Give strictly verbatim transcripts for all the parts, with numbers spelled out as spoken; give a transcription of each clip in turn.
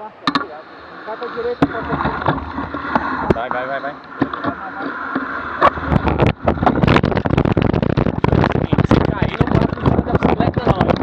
tá? Vai pra direita, vai pra direita. Vai, vai, vai, vai. Se cair, não passa em cima da bicicleta, não.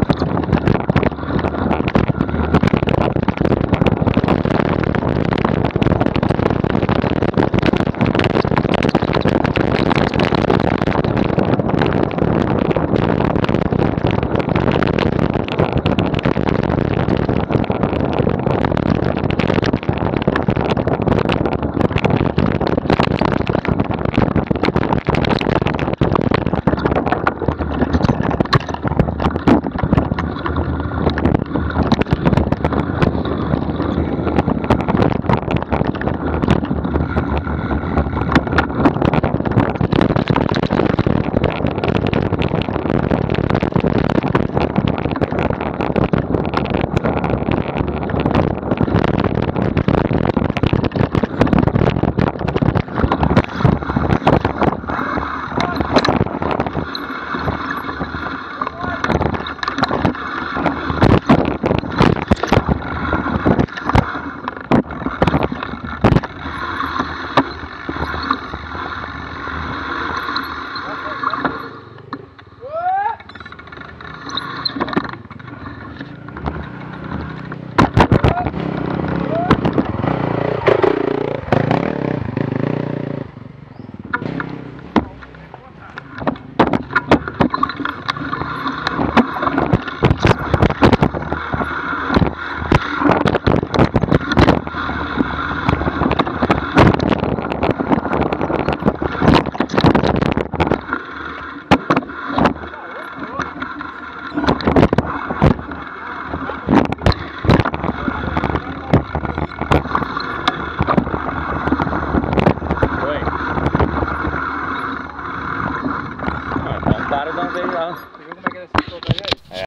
Para de uma vez lá. Você viu como é que ele se soltou aí?